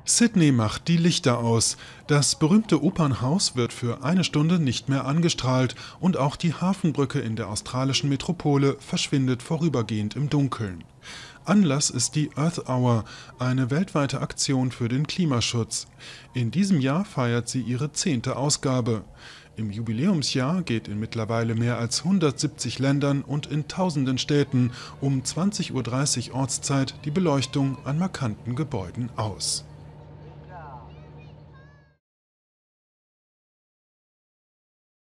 Sydney macht die Lichter aus. Das berühmte Opernhaus wird für eine Stunde nicht mehr angestrahlt und auch die Hafenbrücke in der australischen Metropole verschwindet vorübergehend im Dunkeln. Anlass ist die Earth Hour, eine weltweite Aktion für den Klimaschutz. In diesem Jahr feiert sie ihre 10. Ausgabe. Im Jubiläumsjahr geht in mittlerweile mehr als 170 Ländern und in tausenden Städten um 20:30 Uhr Ortszeit die Beleuchtung an markanten Gebäuden aus.